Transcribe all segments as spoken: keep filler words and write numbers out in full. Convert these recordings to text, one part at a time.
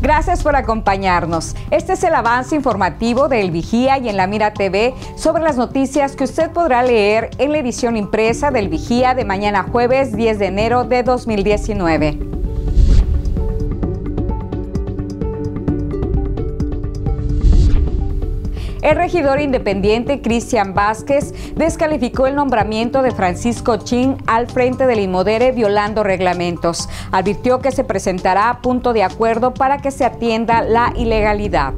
Gracias por acompañarnos. Este es el avance informativo de El Vigía y en La Mira T V sobre las noticias que usted podrá leer en la edición impresa del Vigía de mañana jueves diez de enero de dos mil diecinueve. El regidor independiente Cristian Vázquez descalificó el nombramiento de Francisco Chin al frente del Inmodere violando reglamentos. Advirtió que se presentará a punto de acuerdo para que se atienda la ilegalidad.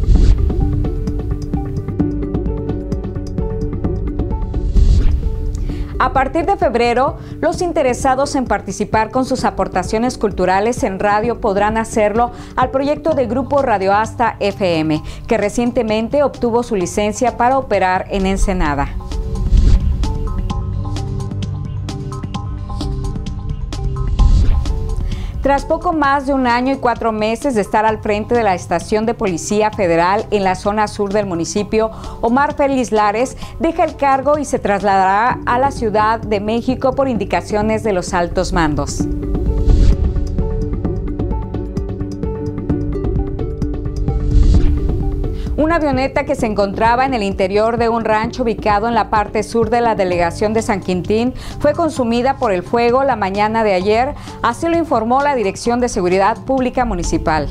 A partir de febrero, los interesados en participar con sus aportaciones culturales en radio podrán hacerlo al proyecto de Grupo Radio Asta F M, que recientemente obtuvo su licencia para operar en Ensenada. Tras poco más de un año y cuatro meses de estar al frente de la estación de Policía Federal en la zona sur del municipio, Omar Félix Lares deja el cargo y se trasladará a la Ciudad de México por indicaciones de los altos mandos. Una avioneta que se encontraba en el interior de un rancho ubicado en la parte sur de la delegación de San Quintín fue consumida por el fuego la mañana de ayer, así lo informó la Dirección de Seguridad Pública Municipal.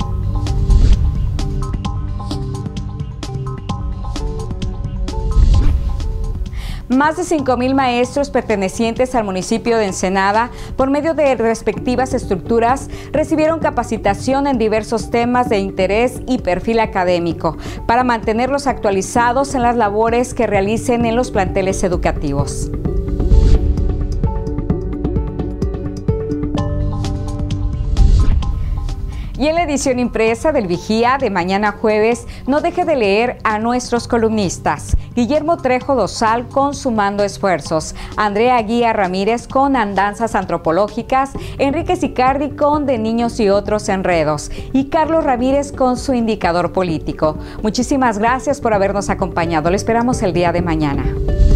Más de cinco mil maestros pertenecientes al municipio de Ensenada, por medio de respectivas estructuras, recibieron capacitación en diversos temas de interés y perfil académico, para mantenerlos actualizados en las labores que realicen en los planteles educativos. Y en la edición impresa del Vigía de mañana jueves, no deje de leer a nuestros columnistas. Guillermo Trejo Dosal con Sumando Esfuerzos, Andrea Guía Ramírez con Andanzas Antropológicas, Enrique Sicardi con De Niños y Otros Enredos y Carlos Ramírez con su Indicador Político. Muchísimas gracias por habernos acompañado. Lo esperamos el día de mañana.